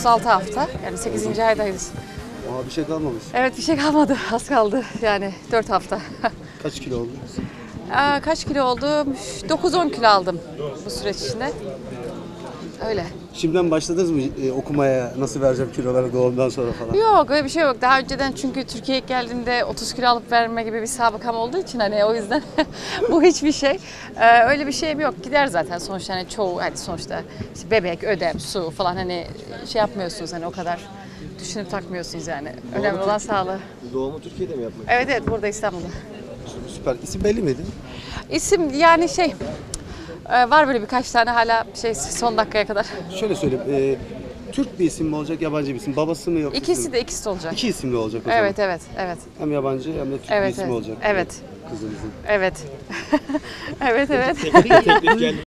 36 hafta. Yani 8. aydayız. Aa, bir şey kalmamış. Evet, bir şey kalmadı. Az kaldı. Yani 4 hafta. Kaç kilo oldu? Kaç kilo oldum? 9-10 kilo aldım bu süreç içinde. Öyle. Şimdiden başladınız mı okumaya? Nasıl vereceğim kiloları doğumdan sonra falan? Yok, öyle bir şey yok. Daha önceden çünkü Türkiye'ye geldiğimde 30 kilo alıp verme gibi bir sabıkam olduğu için hani o yüzden bu hiçbir şey. Öyle bir şeyim yok. Gider zaten sonuçta hani çoğu hani sonuçta işte bebek, ödem, su falan hani şey yapmıyorsunuz hani o kadar düşünüp takmıyorsunuz yani. Önemli olan sağlığı. Doğumu Türkiye'de mi yapmak? Evet evet, burada İstanbul'da. Süper. İsim belli miydi? İsim yani şey var böyle birkaç tane hala şey son dakikaya kadar. Şöyle söyleyeyim. Türk bir isim mi olacak, yabancı bir isim? Babası mı yok? İkisi de olacak. İki isimli olacak o zaman. Evet evet evet. Hem yabancı hem de Türk Evet bir ismi evet. olacak. Evet. Kızımızın. Evet. Evet evet. Teklif geldi.